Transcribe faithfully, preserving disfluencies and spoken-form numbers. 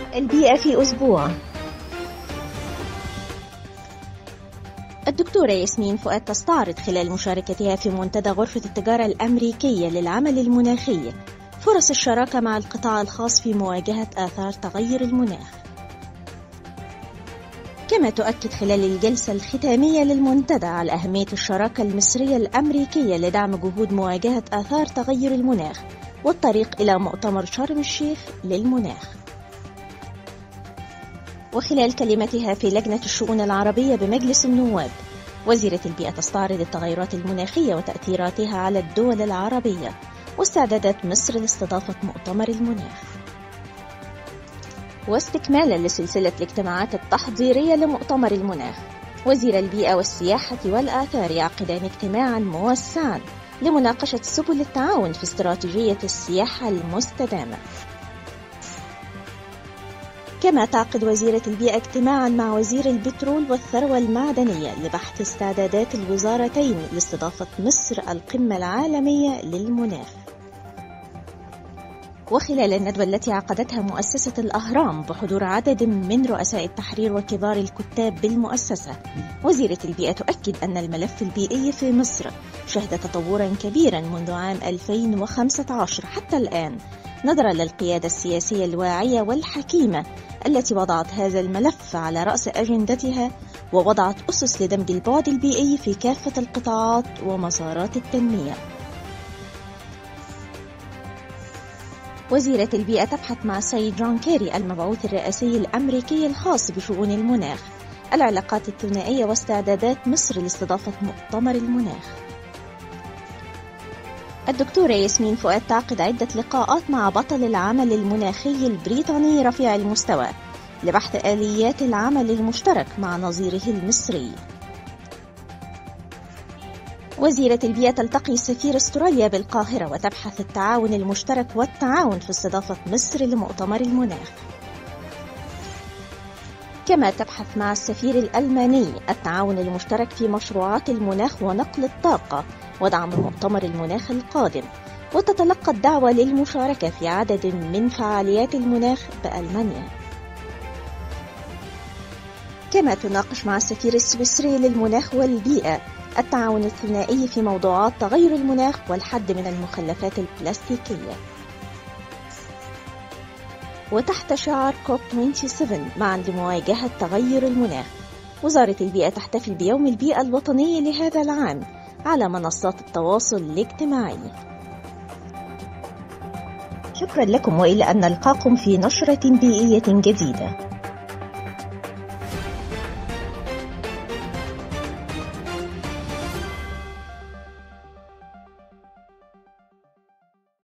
البيئة في أسبوع. الدكتورة ياسمين فؤاد تستعرض خلال مشاركتها في منتدى غرفة التجارة الأمريكية للعمل المناخي فرص الشراكة مع القطاع الخاص في مواجهة آثار تغير المناخ. كما تؤكد خلال الجلسة الختامية للمنتدى على أهمية الشراكة المصرية الأمريكية لدعم جهود مواجهة آثار تغير المناخ والطريق إلى مؤتمر شرم الشيخ للمناخ. وخلال كلمتها في لجنة الشؤون العربية بمجلس النواب، وزيرة البيئة تستعرض التغيرات المناخية وتأثيراتها على الدول العربية واستعدادات مصر لاستضافة مؤتمر المناخ. واستكمالا لسلسلة الاجتماعات التحضيرية لمؤتمر المناخ، وزير البيئة والسياحة والآثار يعقدان اجتماعا موسعا لمناقشة سبل التعاون في استراتيجية السياحة المستدامة. كما تعقد وزيرة البيئة اجتماعا مع وزير البترول والثروة المعدنية لبحث استعدادات الوزارتين لاستضافة مصر القمة العالمية للمناخ. وخلال الندوة التي عقدتها مؤسسة الأهرام بحضور عدد من رؤساء التحرير وكبار الكتاب بالمؤسسة، وزيرة البيئة تؤكد أن الملف البيئي في مصر شهد تطورا كبيرا منذ عام ألفين وخمسة عشر حتى الآن، نظرا للقيادة السياسية الواعية والحكيمة التي وضعت هذا الملف على رأس أجندتها ووضعت أسس لدمج البعد البيئي في كافة القطاعات ومسارات التنمية. وزيرة البيئة تبحث مع السيد جون كيري المبعوث الرئاسي الأمريكي الخاص بشؤون المناخ العلاقات الثنائية واستعدادات مصر لاستضافة مؤتمر المناخ. الدكتورة ياسمين فؤاد تعقد عدة لقاءات مع بطل العمل المناخي البريطاني رفيع المستوى لبحث آليات العمل المشترك مع نظيره المصري. وزيرة البيئة تلتقي سفير استراليا بالقاهرة وتبحث التعاون المشترك والتعاون في استضافة مصر لمؤتمر المناخ. كما تبحث مع السفير الألماني التعاون المشترك في مشروعات المناخ ونقل الطاقة ودعم مؤتمر المناخ القادم، وتتلقى الدعوة للمشاركة في عدد من فعاليات المناخ بألمانيا. كما تناقش مع السفير السويسري للمناخ والبيئة التعاون الثنائي في موضوعات تغير المناخ والحد من المخلفات البلاستيكية. وتحت شعار كوب سبعة وعشرين معا لمواجهة تغير المناخ، وزارة البيئة تحتفل بيوم البيئة الوطني لهذا العام على منصات التواصل الاجتماعي. شكرا لكم، وإلى أن نلقاكم في نشرة بيئية جديدة.